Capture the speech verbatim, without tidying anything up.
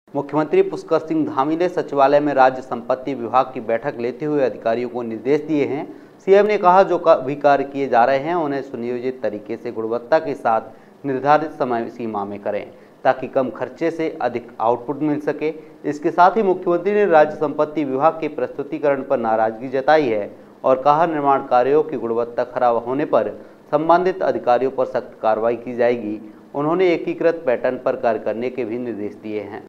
मुख्यमंत्री पुष्कर सिंह धामी ने सचिवालय में राज्य संपत्ति विभाग की बैठक लेते हुए अधिकारियों को निर्देश दिए हैं। सीएम ने कहा, जो भी कार्य किए जा रहे हैं उन्हें सुनियोजित तरीके से गुणवत्ता के साथ निर्धारित समय सीमा में करें, ताकि कम खर्चे से अधिक आउटपुट मिल सके। इसके साथ ही मुख्यमंत्री ने राज्य संपत्ति विभाग के प्रस्तुतिकरण पर नाराजगी जताई है और कहा, निर्माण कार्यों की गुणवत्ता खराब होने पर संबंधित अधिकारियों पर सख्त कार्रवाई की जाएगी। उन्होंने एकीकृत पैटर्न पर कार्य करने के भी निर्देश दिए हैं।